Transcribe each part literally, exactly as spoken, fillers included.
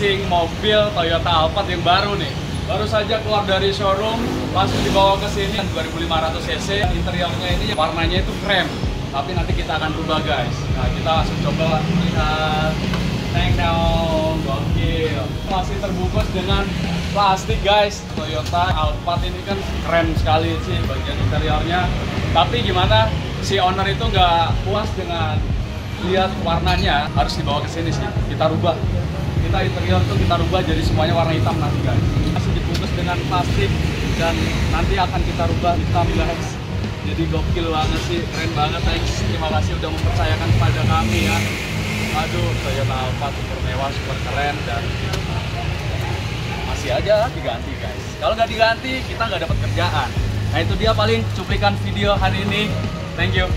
unboxing mobil Toyota Alphard yang baru nih. Baru saja keluar dari showroom, langsung dibawa ke sini. dua ribu lima ratus cc, interiornya ini warnanya itu krem. Tapi nanti kita akan rubah guys. Nah, kita langsung coba lihat. Teng dong, gokil. Masih terbungkus dengan plastik guys. Toyota Alphard ini kan keren sekali sih bagian interiornya. Tapi gimana? Si owner itu nggak puas dengan lihat warnanya, harus dibawa ke sini sih. Kita rubah. Kita interior tuh kita rubah jadi semuanya warna hitam nanti guys. Masih dibungkus dengan plastik dan nanti akan kita rubah hitam guys. Jadi gokil banget sih, keren banget guys. Terima kasih udah mempercayakan kepada kami ya. Aduh, Toyota Alphard super mewah, super keren dan masih aja diganti guys. Kalau nggak diganti, kita nggak dapat kerjaan. Nah itu dia paling cuplikan video hari ini. Thank you.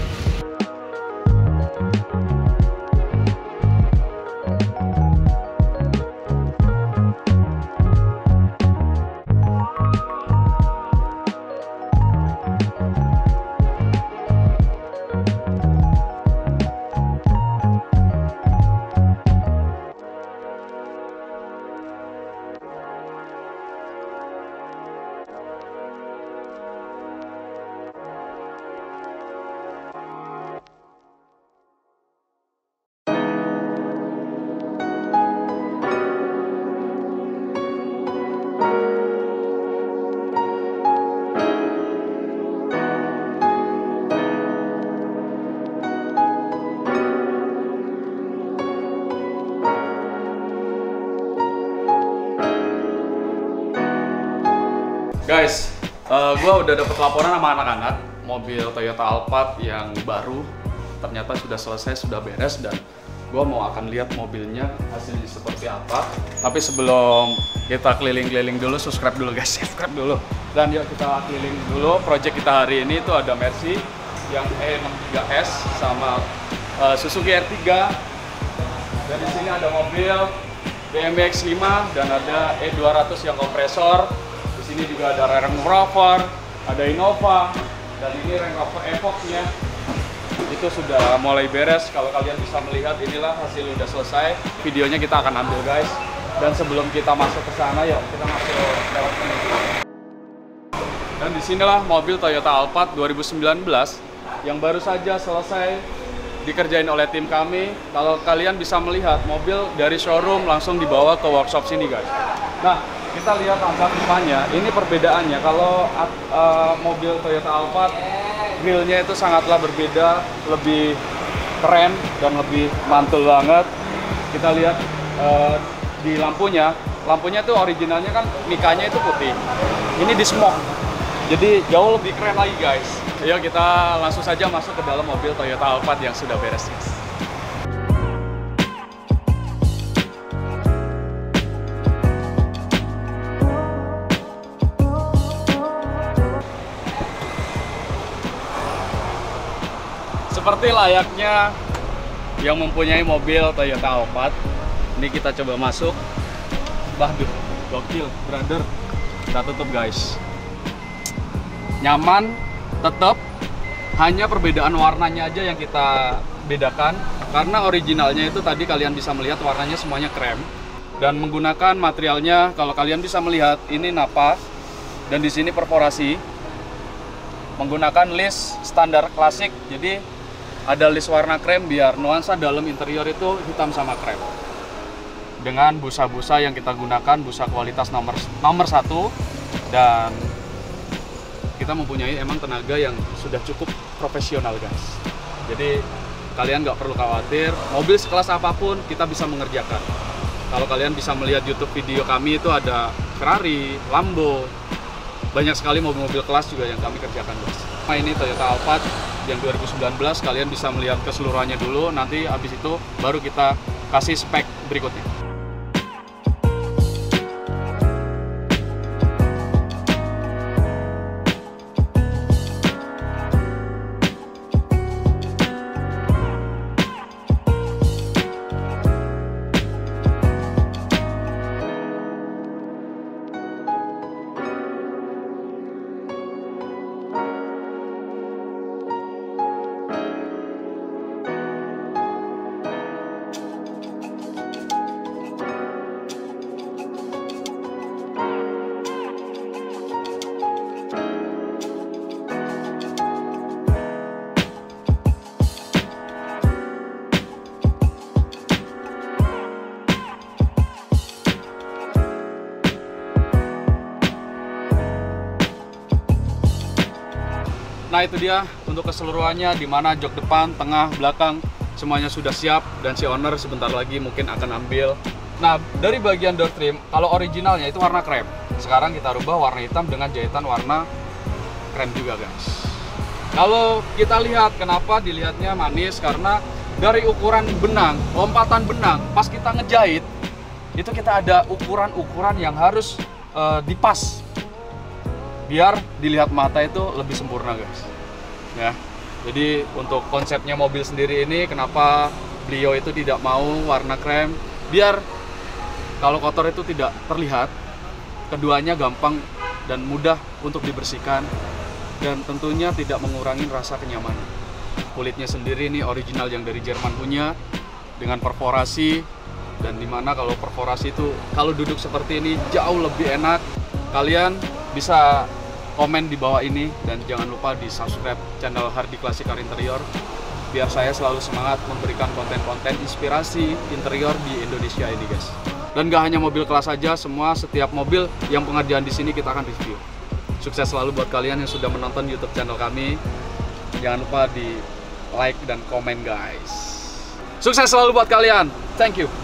Guys, uh, gue udah dapet laporan sama anak-anak mobil Toyota Alphard yang baru ternyata sudah selesai, sudah beres dan gue mau akan lihat mobilnya hasilnya seperti apa. Tapi sebelum kita keliling-keliling dulu, subscribe dulu guys, subscribe dulu. Dan yuk kita keliling dulu. Project kita hari ini itu ada Mercy yang E enam tiga S sama uh, Suzuki R tiga. Dan di sini ada mobil B M W X lima dan ada E dua ratus yang kompresor. Di sini juga ada Range Rover, ada Innova, dan ini Range Rover Evoque-nya itu sudah mulai beres. Kalau kalian bisa melihat, inilah hasil udah selesai. Videonya kita akan ambil guys. Dan sebelum kita masuk ke sana, yuk kita masuk lewat sini. Dan disinilah mobil Toyota Alphard dua ribu sembilan belas yang baru saja selesai dikerjain oleh tim kami. Kalau kalian bisa melihat, mobil dari showroom langsung dibawa ke workshop sini guys. Nah, kita lihat tampak depannya, ini perbedaannya. Kalau uh, mobil Toyota Alphard, grillnya itu sangatlah berbeda, lebih keren dan lebih mantul banget. Kita lihat uh, di lampunya, lampunya itu originalnya kan mikanya itu putih. Ini di smoke, jadi jauh lebih keren lagi guys. Ayo kita langsung saja masuk ke dalam mobil Toyota Alphard yang sudah beres guys. Seperti layaknya yang mempunyai mobil Toyota Alphard, ini kita coba masuk. Waduh, gokil, brother. Kita tutup guys. Nyaman, tetap. Hanya perbedaan warnanya aja yang kita bedakan. Karena originalnya itu tadi kalian bisa melihat warnanya semuanya krem. Dan menggunakan materialnya, kalau kalian bisa melihat, ini Nappa. Dan di sini perforasi. Menggunakan list standar klasik. Jadi ada list warna krem biar nuansa dalam interior itu hitam sama krem. Dengan busa-busa yang kita gunakan, busa kualitas nomor nomor satu, dan kita mempunyai emang tenaga yang sudah cukup profesional guys. Jadi kalian nggak perlu khawatir, mobil sekelas apapun kita bisa mengerjakan. Kalau kalian bisa melihat YouTube video kami itu ada Ferrari, Lambo, banyak sekali mobil-mobil kelas juga yang kami kerjakan guys. Nah ini Toyota Alphard yang dua ribu sembilan belas, kalian bisa melihat keseluruhannya dulu, nanti habis itu baru kita kasih spek berikutnya. Nah itu dia untuk keseluruhannya, di mana jok depan, tengah, belakang semuanya sudah siap dan si owner sebentar lagi mungkin akan ambil. Nah dari bagian door trim, kalau originalnya itu warna krem. Sekarang kita rubah warna hitam dengan jahitan warna krem juga guys. Kalau kita lihat kenapa dilihatnya manis, karena dari ukuran benang, lompatan benang, pas kita ngejahit itu kita ada ukuran-ukuran yang harus uh, dipas biar dilihat mata itu lebih sempurna guys ya. Jadi untuk konsepnya mobil sendiri ini, kenapa beliau itu tidak mau warna krem, biar kalau kotor itu tidak terlihat, keduanya gampang dan mudah untuk dibersihkan, dan tentunya tidak mengurangi rasa kenyamanan. Kulitnya sendiri ini original yang dari Jerman punya, dengan perforasi, dan dimana kalau perforasi itu kalau duduk seperti ini jauh lebih enak. Kalian bisa komen di bawah ini, dan jangan lupa di subscribe channel Hardy Classic Car Interior biar saya selalu semangat memberikan konten-konten inspirasi interior di Indonesia ini guys. Dan gak hanya mobil kelas saja, semua setiap mobil yang pengerjaan di sini kita akan review. Sukses selalu buat kalian yang sudah menonton YouTube channel kami. Jangan lupa di like dan komen guys. Sukses selalu buat kalian. Thank you.